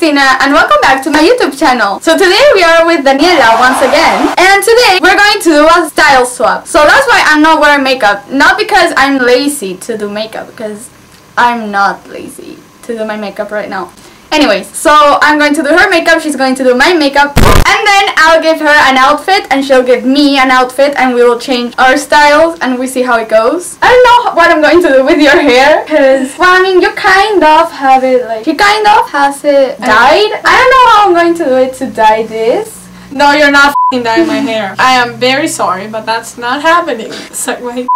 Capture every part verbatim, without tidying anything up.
Christina and welcome back to my YouTube channel. So today we are with Daniela once again, and today we're going to do a style swap. So that's why I'm not wearing makeup, not because I'm lazy to do makeup, because I'm not lazy to do my makeup right now. Anyways, so I'm going to do her makeup, she's going to do my makeup, and then I'll give her an outfit and she'll give me an outfit and we will change our styles and we see how it goes. I don't know what I'm going to do with your hair because, well, I mean, you kind of have it, like, you kind of has it dyed. I don't know how I'm going to do it to dye this. No, you're not f***ing dyeing my hair. I am very sorry, but that's not happening. Suck my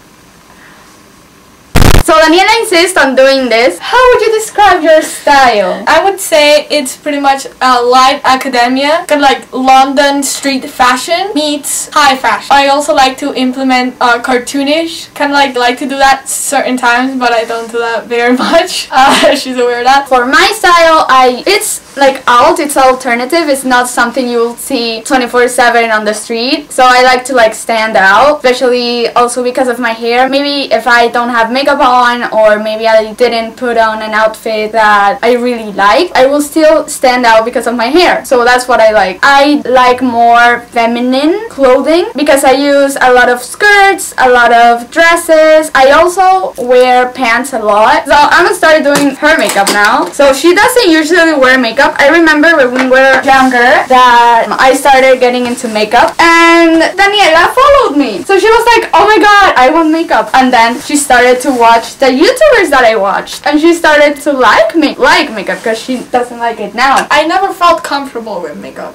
So Daniela insists on doing this. How would you describe your style? I would say it's pretty much uh, light academia, kind of like London street fashion meets high fashion. I also like to implement uh, cartoonish, kind of like like to do that certain times, but I don't do that very much. Uh, she's aware of that. For my style, I it's like alt, it's alternative. It's not something you will see twenty-four seven on the street. So I like to like stand out, especially also because of my hair. Maybe if I don't have makeup on, or maybe I didn't put on an outfit that I really like, I will still stand out because of my hair. So that's what I like. I like more feminine clothing because I use a lot of skirts, a lot of dresses. I also wear pants a lot. So I'm gonna start doing her makeup now. So she doesn't usually wear makeup. I remember when we were younger that I started getting into makeup and Daniela followed me. So she was like, oh my god, I want makeup. And then she started to watch the YouTubers that I watched, and she started to like me like makeup because she doesn't like it now. I never felt comfortable with makeup.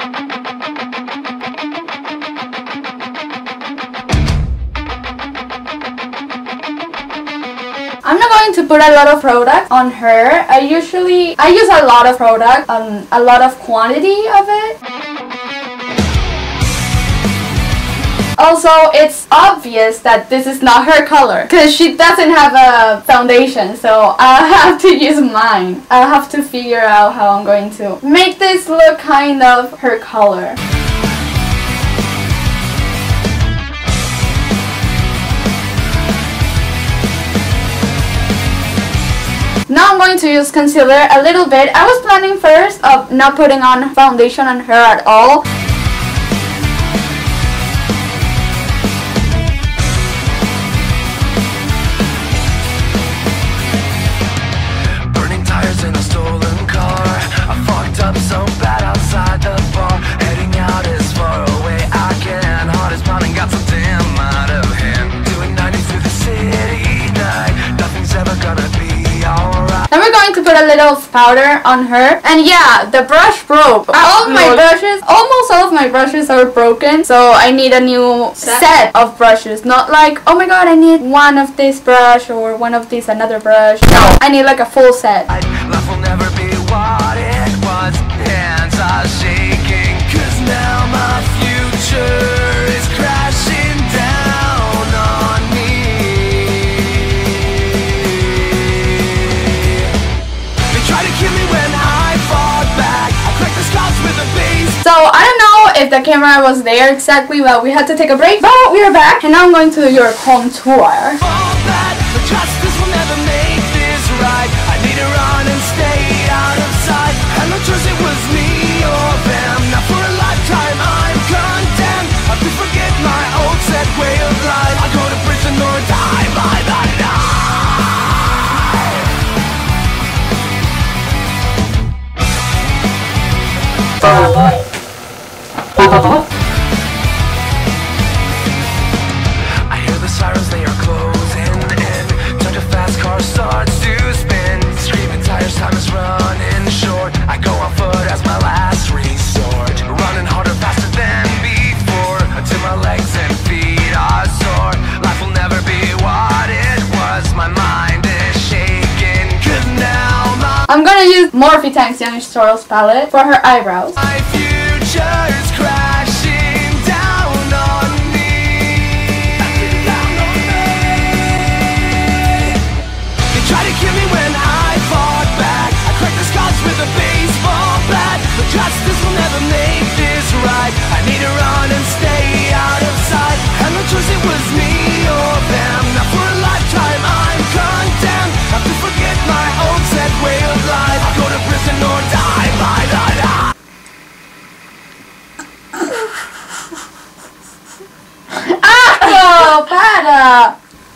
I'm not going to put a lot of product on her. I usually I use a lot of product, um, a lot of quantity of it. Also, it's obvious that this is not her color because she doesn't have a foundation, so I have to use mine. I have to figure out how I'm going to make this look kind of her color. Now I'm going to use concealer a little bit. I was planning first of not putting on foundation on her at all. To put a little powder on her, and yeah, the brush broke. All of my brushes, almost all of my brushes are broken, so I need a new set. set of brushes. Not like, oh my god, I need one of this brush or one of this another brush. No, I need like a full set. Life will never be what it was. Hands are shaking, 'cause now my future is crashing down on me. So I don't know if the camera was there exactly, but we had to take a break, but we are back, and now I'm going to do your home tour. Justice will never make this right. I need to run and stay out of sight. And no choice, it was me or them. Now for a lifetime I'm condemned. I have to forget my old set way of life. I go to prison or die by the night. I hear the sirens, they are closing in. Such a fast car starts to spin. Screaming tires, time is running short. I go on foot as my last resort. Running harder, faster than before, until my legs and feet are sore. Life will never be what it was. My mind is shaking, 'cause now my I'm gonna use Morphe x Young Stores palette for her eyebrows. My future is crashing down on me. Down on me. They tried to kill me when I fought back. I cracked the scars with a baseball bat. But justice will never make this right. I need to run and stay out of sight. And no choice, it was me or them. Now for a lifetime I'm condemned. I have to forget my old set way of life. I go to prison or die. that?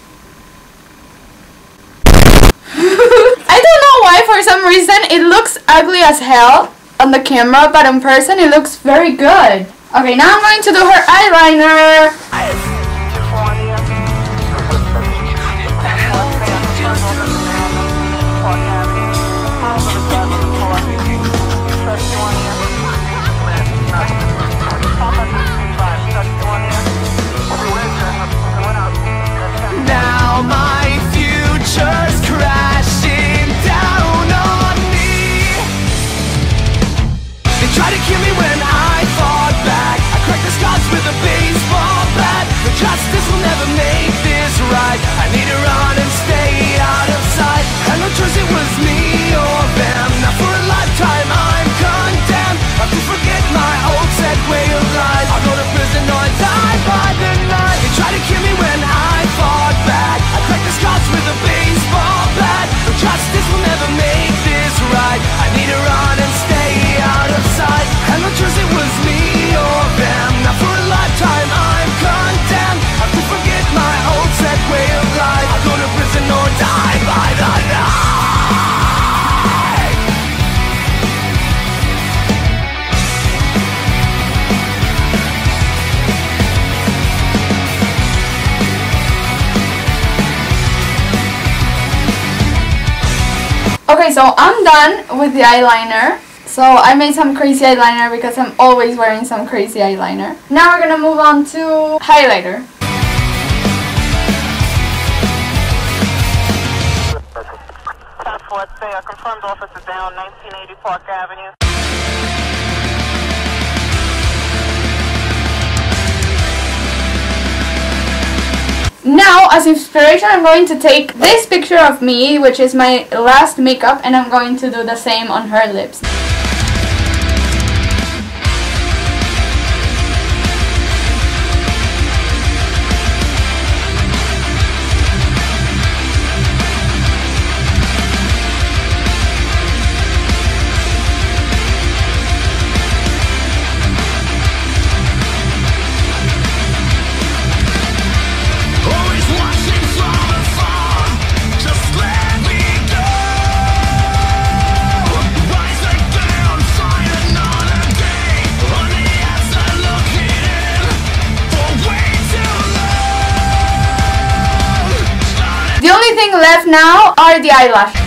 I don't know why, for some reason, it looks ugly as hell on the camera, but in person it looks very good. Okay, now I'm going to do her eyeliner. Now my future's crashing down on me. They try to kill me when I fought back. I cracked the scars with a baseball bat. The justice will never make this right. I need to run and stay out of sight. Had no choice, it was me or them. Now for a lifetime I'm condemned. I have to forget my old set way of life. I'll go to prison or die by the night. They try to kill me when I fought back. I cracked the scars with a baseball bat. The justice will never make this right. I need to run and stay out of sight. Had no choice, it was me or them. Now for a lifetime I'm condemned. I have to forget my old set way of life. I'll go to prison or die by the night. Okay, so I'm done with the eyeliner. So I made some crazy eyeliner because I'm always wearing some crazy eyeliner. Now we're gonna move on to highlighter. Let's say a confirmed officer down nineteen eighty Park Avenue. Now, as inspiration, I'm going to take this picture of me, which is my last makeup, and I'm going to do the same on her lips. The only thing left now are the eyelashes.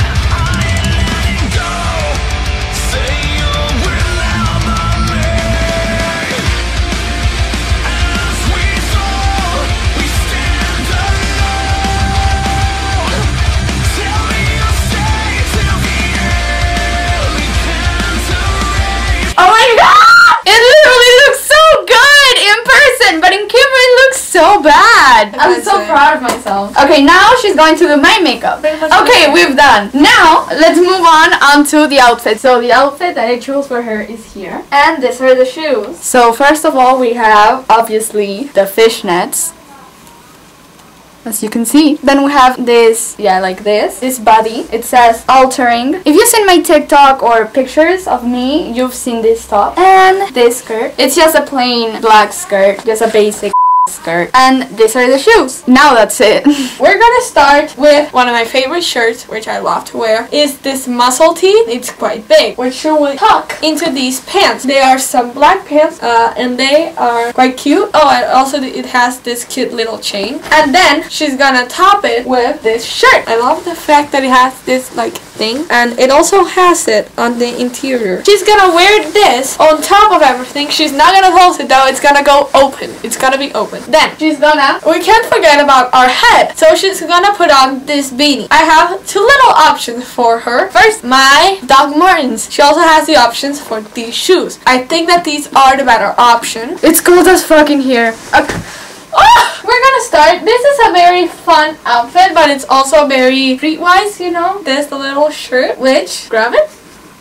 Oh my god! It literally looks so good in person, but in camera it looks so bad. I'm so proud of myself. Okay, now she's going to do my makeup. Okay, we've done. Now, let's move on onto the outfit. So the outfit that I chose for her is here. And these are the shoes. So first of all, we have, obviously, the fishnets. As you can see. Then we have this, yeah, like this. This body. It says altering. If you've seen my TikTok or pictures of me, you've seen this top. And this skirt. It's just a plain black skirt. Just a basic skirt. And these are the shoes. Now that's it. We're gonna start with one of my favorite shirts, which I love to wear, is this muscle tee. It's quite big, which you will tuck into these pants. They are some black pants, uh, and they are quite cute. Oh, and also it has this cute little chain. And then she's gonna top it with this shirt. I love the fact that it has this like thing, and it also has it on the interior. She's gonna wear this on top of everything. She's not gonna hold it though. It's gonna go open. It's gonna be open. Then she's gonna, we can't forget about our head, so she's gonna put on this beanie. I have two little options for her. First, my Doc Martens. She also has the options for these shoes. I think that these are the better option. It's cold as fucking here. Okay. Oh, we're gonna start. This is a very fun outfit, but it's also very streetwise, you know. This the little shirt, which, grab it.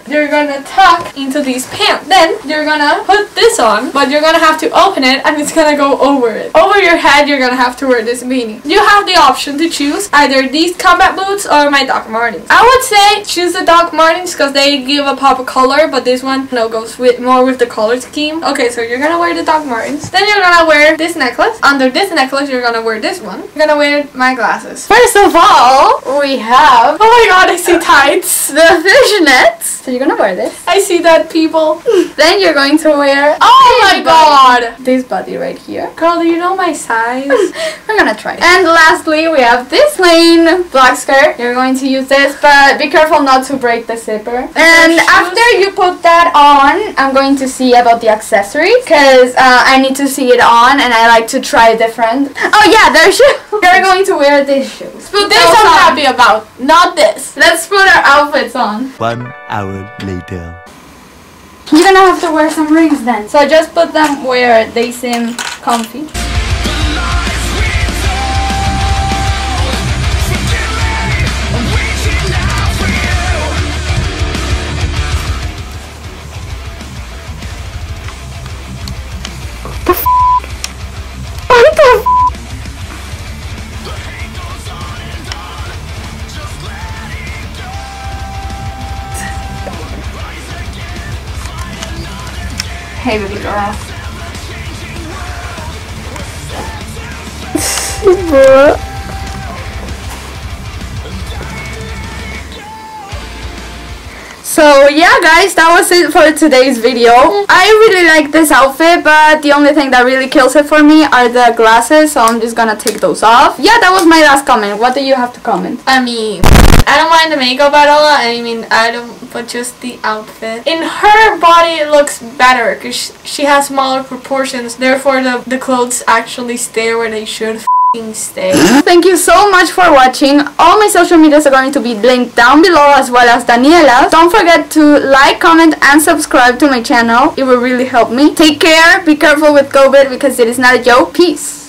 you're gonna tuck into these pants. Then you're gonna put this on, but you're gonna have to open it and it's gonna go over it. Over your head, you're gonna have to wear this beanie. You have the option to choose either these combat boots or my Doc Martens. I would say choose the Doc Martens because they give a pop of color, but this one no goes with more with the color scheme. Okay, so you're gonna wear the Doc Martens. Then you're gonna wear this necklace. Under this necklace, you're gonna wear this one. You're gonna wear my glasses. First of all, we have Oh my god, I see tights. the fishnets. So you're gonna wear this. I see that, people. Then you're going to wear Oh this my god. body. This body right here. Girl, do you know my size? We're gonna try it. And lastly, we have this plain black skirt. You're going to use this, but be careful not to break the zipper. And after you put that on, I'm going to see about the accessories because uh, I need to see it on and I like to try different. Oh yeah, there's shoes. You're going to wear these shoes. But this I'm happy about, not this. Let's put our outfits on. One hour later. You're gonna have to wear some rings then. So just put them where they seem comfy. Hey baby girl. So yeah guys, that was it for today's video. I really like this outfit, but the only thing that really kills it for me are the glasses, so I'm just gonna take those off. Yeah, that was my last comment. What do you have to comment? I mean, I don't mind the makeup at all. I mean, I don't, but just the outfit. In her body, it looks better because she, she has smaller proportions. Therefore, the, the clothes actually stay where they should f***ing stay. Thank you so much for watching. All my social medias are going to be linked down below as well as Daniela's. Don't forget to like, comment, and subscribe to my channel. It will really help me. Take care. Be careful with COVID because it is not a joke. Peace.